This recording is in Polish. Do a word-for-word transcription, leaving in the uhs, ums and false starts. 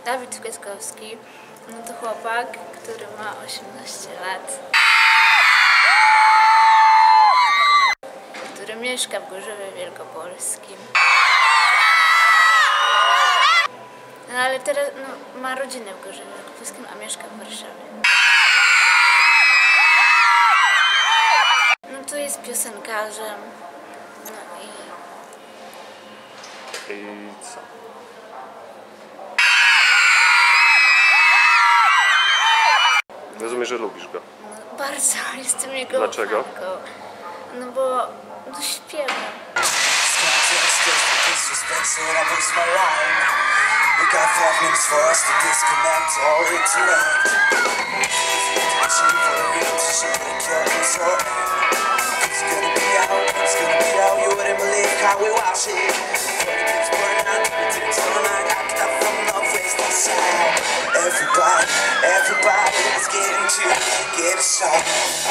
Dawid Kwiatkowski, no to chłopak, który ma osiemnaście lat, który mieszka w Gorzowie Wielkopolskim. No ale teraz no, ma rodzinę w Gorzowie Wielkopolskim, a mieszka w Warszawie. No to jest piosenkarzem. No i... I co? Rozumiem, że lubisz go. No, bardzo, jestem jego Dlaczego? fanką. No bo no, śpiewa. We got five minutes for us to disconnect or reconnect. It's gonna be out, it's gonna be out. You wouldn't believe how we watch it. But it keeps burning out, it takes all night. I got that from the face inside. Everybody, everybody is getting to get a shot.